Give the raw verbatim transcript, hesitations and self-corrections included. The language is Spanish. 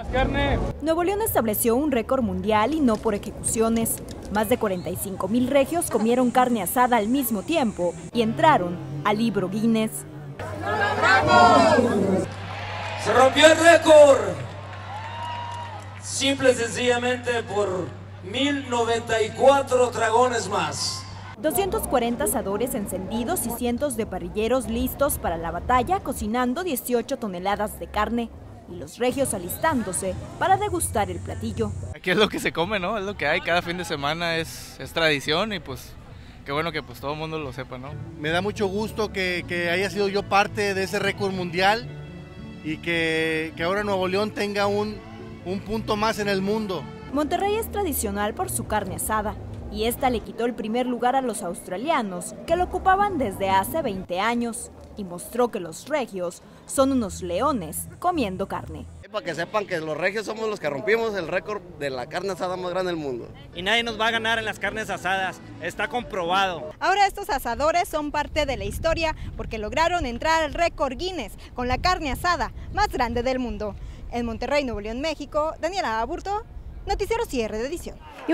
Carne. Nuevo León estableció un récord mundial y no por ejecuciones. Más de cuarenta y cinco mil regios comieron carne asada al mismo tiempo y entraron al libro Guinness. Se rompió el récord, simple y sencillamente por mil noventa y cuatro dragones más. doscientos cuarenta asadores encendidos y cientos de parrilleros listos para la batalla, cocinando dieciocho toneladas de carne. Y los regios alistándose para degustar el platillo. Aquí es lo que se come, ¿no? Es lo que hay, cada fin de semana es, es tradición y pues qué bueno que pues todo el mundo lo sepa, ¿no? Me da mucho gusto que, que haya sido yo parte de ese récord mundial y que, que ahora Nuevo León tenga un, un punto más en el mundo. Monterrey es tradicional por su carne asada y esta le quitó el primer lugar a los australianos, que lo ocupaban desde hace veinte años. Y mostró que los regios son unos leones comiendo carne. Para que sepan que los regios somos los que rompimos el récord de la carne asada más grande del mundo. Y nadie nos va a ganar en las carnes asadas, está comprobado. Ahora estos asadores son parte de la historia porque lograron entrar al récord Guinness con la carne asada más grande del mundo. En Monterrey, Nuevo León, México, Daniela Aburto, Noticiero Cierre de Edición.